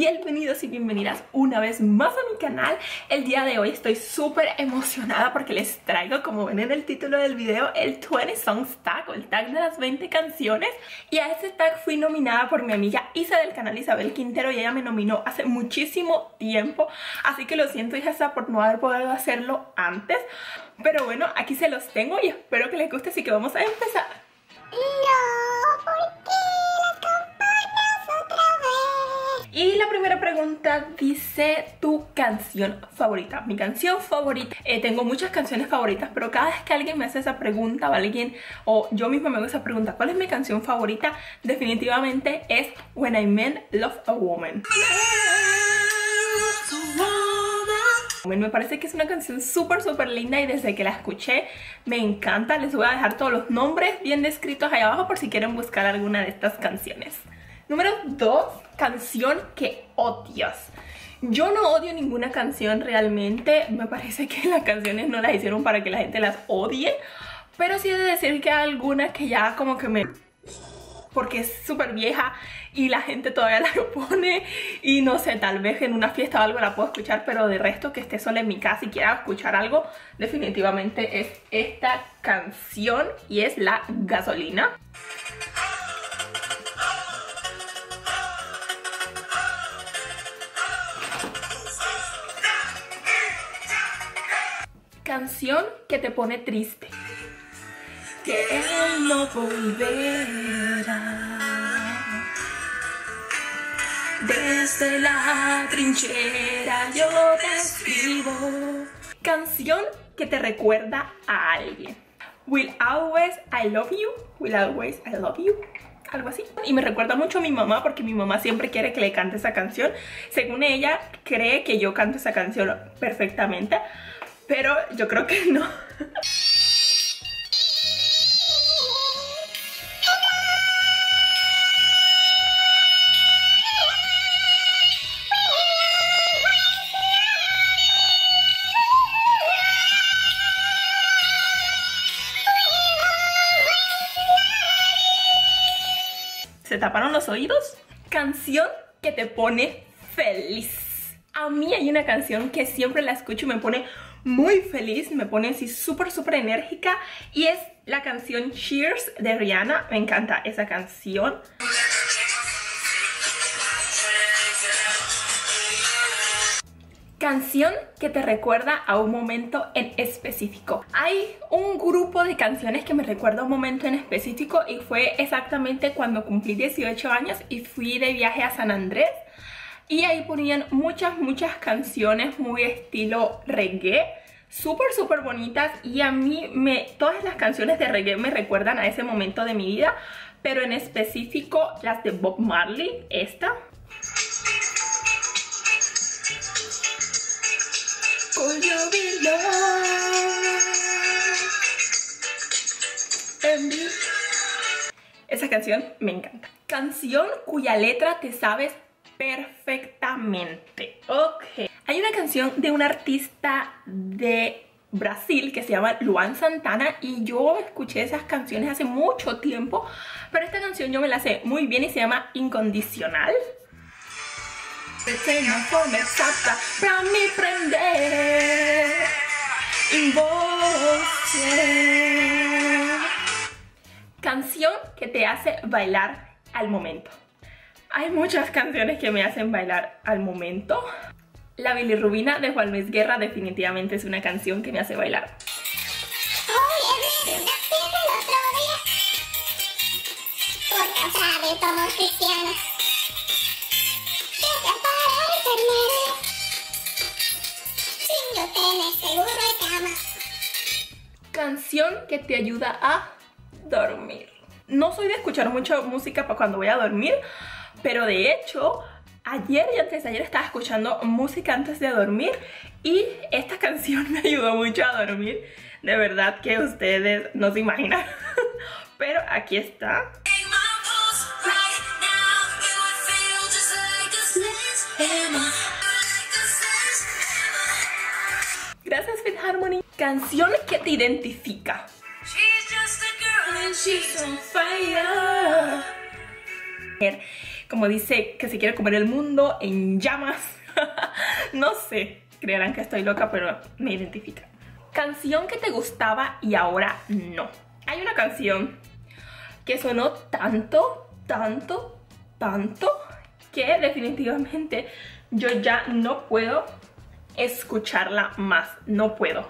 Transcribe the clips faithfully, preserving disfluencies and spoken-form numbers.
Bienvenidos y bienvenidas una vez más a mi canal. El día de hoy estoy súper emocionada porque les traigo, como ven en el título del video, el veinte Songs Tag o el tag de las veinte canciones. Y a ese tag fui nominada por mi amiga Isa del canal Isabel Quintero y ella me nominó hace muchísimo tiempo. Así que lo siento, hija, por no haber podido hacerlo antes. Pero bueno, aquí se los tengo y espero que les guste, así que vamos a empezar. No, ¿por qué las campanas otra vez? Y la primera pregunta dice: tu canción favorita. Mi canción favorita, eh, tengo muchas canciones favoritas, pero cada vez que alguien me hace esa pregunta o alguien, o yo misma me hago esa pregunta, ¿cuál es mi canción favorita? Definitivamente es When I Men Love a Woman. Me parece que es una canción súper súper linda y desde que la escuché me encanta. Les voy a dejar todos los nombres bien descritos ahí abajo por si quieren buscar alguna de estas canciones. Número dos, canción que odias. Yo no odio ninguna canción realmente. Me parece que las canciones no las hicieron para que la gente las odie, pero sí he de decir que hay algunas que ya como que me... porque es súper vieja y la gente todavía la pone y no sé, tal vez en una fiesta o algo la puedo escuchar, pero de resto que esté sola en mi casa y quiera escuchar algo, definitivamente es esta canción y es La Gasolina. Canción que te pone triste. Que él no volverá. Desde la trinchera yo te escribo. Canción que te recuerda a alguien. Will always I love you. Will always I love you. Algo así. Y me recuerda mucho a mi mamá porque mi mamá siempre quiere que le cante esa canción. Según ella, cree que yo canto esa canción perfectamente, pero yo creo que no. ¿Se taparon los oídos? Canción que te pone feliz. A mí hay una canción que siempre la escucho y me pone muy feliz, me pone así súper súper enérgica, y es la canción Cheers de Rihanna. Me encanta esa canción. Canción que te recuerda a un momento en específico. Hay un grupo de canciones que me recuerda a un momento en específico y fue exactamente cuando cumplí dieciocho años y fui de viaje a San Andrés. Y ahí ponían muchas, muchas canciones muy estilo reggae, súper, súper bonitas. Y a mí, me, todas las canciones de reggae me recuerdan a ese momento de mi vida, pero en específico las de Bob Marley, esta. Esa canción me encanta. Canción cuya letra te sabes perfectamente. Ok. Hay una canción de un artista de Brasil que se llama Luan Santana y yo escuché esas canciones hace mucho tiempo, pero esta canción yo me la sé muy bien y se llama Incondicional. Sei una forma exata pra me prender en você. Canción que te hace bailar al momento. Hay muchas canciones que me hacen bailar al momento. La bilirrubina de Juan Luis Guerra definitivamente es una canción que me hace bailar. Oye, ¿viste el otro día? Por casa de todos cristianos. Que para el ternero. Sin yo tener seguro de cama. Canción que te ayuda a dormir. No soy de escuchar mucha música para cuando voy a dormir, pero de hecho ayer y antes de ayer estaba escuchando música antes de dormir y esta canción me ayudó mucho a dormir. De verdad que ustedes no se imaginan. Pero aquí está. Gracias, Fifth Harmony. Canción que te identifica. She's on fire. como dice que se quiere comer el mundo en llamas. No sé, creerán que estoy loca, pero me identifica. Canción que te gustaba y ahora no. Hay una canción que sonó tanto, tanto, tanto, que definitivamente yo ya no puedo escucharla más. No puedo.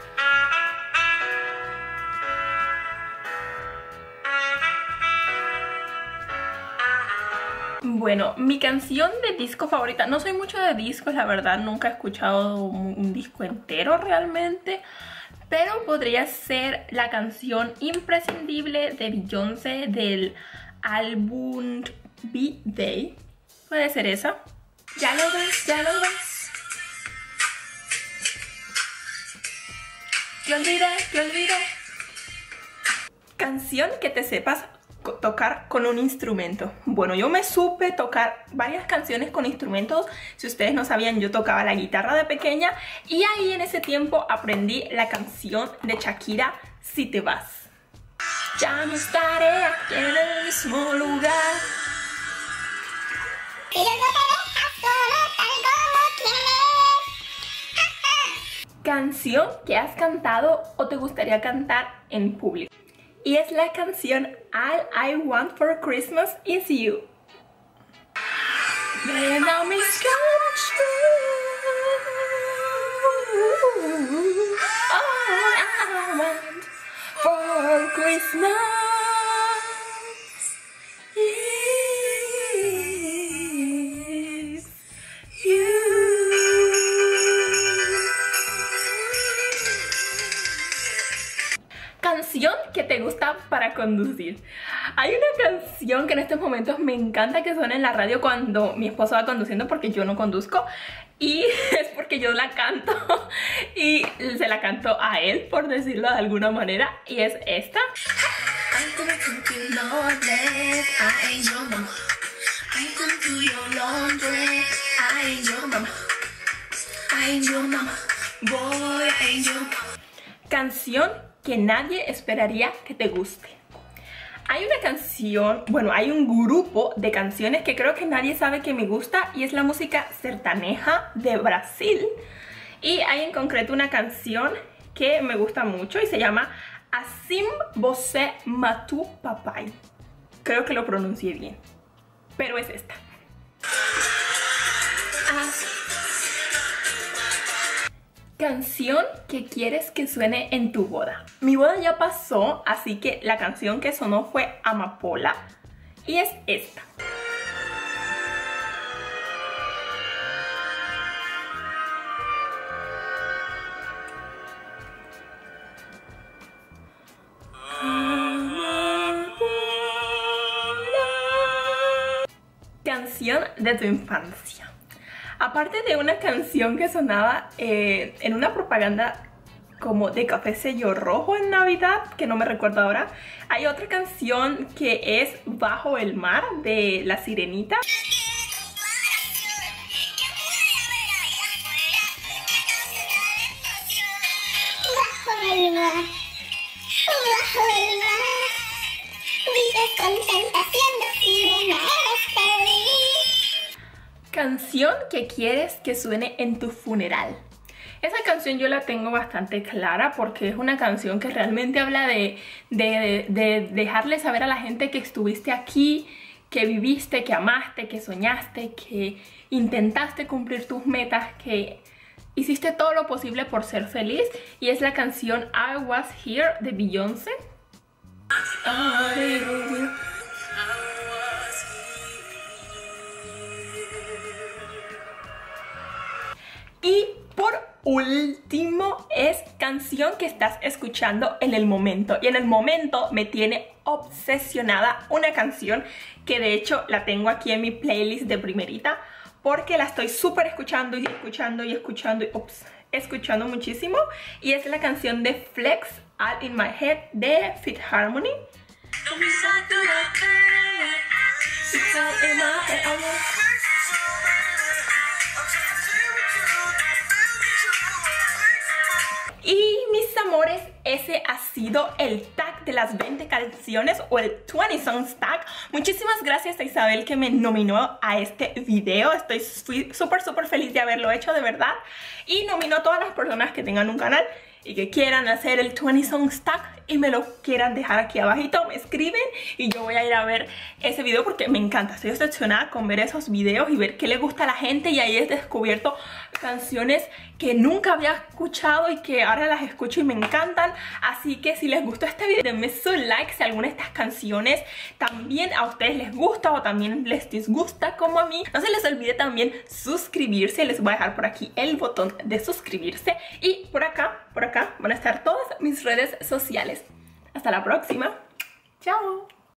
Bueno, mi canción de disco favorita, no soy mucho de discos, la verdad, nunca he escuchado un, un disco entero realmente, pero podría ser la canción imprescindible de Beyoncé del álbum B-Day. Puede ser esa. Ya lo ves, ya lo ves. Te olvidé, te olvidé. Canción que te sepas tocar con un instrumento. Bueno, yo me supe tocar varias canciones con instrumentos. Si ustedes no sabían, yo tocaba la guitarra de pequeña y ahí en ese tiempo aprendí la canción de Shakira, Si te vas. Ya no estaré aquí en el mismo lugar. Y no te dejas solo tal como quieres. Canción que has cantado o te gustaría cantar en público. Y es la canción All I Want for Christmas Is You. When I miss come true, all I want for Christmas is you. Canción que te gusta para conducir. Hay una canción que en estos momentos me encanta que suene en la radio cuando mi esposo va conduciendo, porque yo no conduzco y es porque yo la canto y se la canto a él, por decirlo de alguna manera, y es esta. Canción que nadie esperaría que te guste. Hay una canción, bueno, hay un grupo de canciones que creo que nadie sabe que me gusta y es la música sertaneja de Brasil. Y hay en concreto una canción que me gusta mucho y se llama Assim Você Matou Papai. Creo que lo pronuncié bien, pero es esta. Ah. Canción que quieres que suene en tu boda. Mi boda ya pasó, así que la canción que sonó fue Amapola y es esta. Canción de tu infancia. Aparte de una canción que sonaba eh, en una propaganda como de Café Sello Rojo en Navidad, que no me recuerdo ahora, hay otra canción que es Bajo el Mar de La Sirenita. Bajo el mar, bajo el mar, vives contenta siendo sirena, eres feliz. Canción que quieres que suene en tu funeral. Esa canción yo la tengo bastante clara porque es una canción que realmente habla de, de, de, de dejarle saber a la gente que estuviste aquí, que viviste, que amaste, que soñaste, que intentaste cumplir tus metas, que hiciste todo lo posible por ser feliz. Y es la canción I Was Here de Beyoncé. Y por último es canción que estás escuchando en el momento. Y en el momento me tiene obsesionada una canción que de hecho la tengo aquí en mi playlist de primerita, porque la estoy súper escuchando y escuchando y escuchando y ups, escuchando muchísimo. Y es la canción de Flex, All in My Head de Fifth Harmony. Y mis amores, ese ha sido el tag stack de las veinte canciones o el veinte song stack. Muchísimas gracias a Isabel que me nominó a este video. Estoy súper súper feliz de haberlo hecho, de verdad. Y nominó a todas las personas que tengan un canal y que quieran hacer el veinte song stack y me lo quieran dejar aquí abajito, me escriben y yo voy a ir a ver ese video porque me encanta. Estoy obsesionada con ver esos videos y ver qué le gusta a la gente, y ahí he descubierto canciones que nunca había escuchado y que ahora las escucho y me encantan. Así que si les gustó este video, denme su like si alguna de estas canciones también a ustedes les gusta o también les disgusta como a mí. No se les olvide también suscribirse, les voy a dejar por aquí el botón de suscribirse y por acá, por acá van a estar todas mis redes sociales. Hasta la próxima. Chao.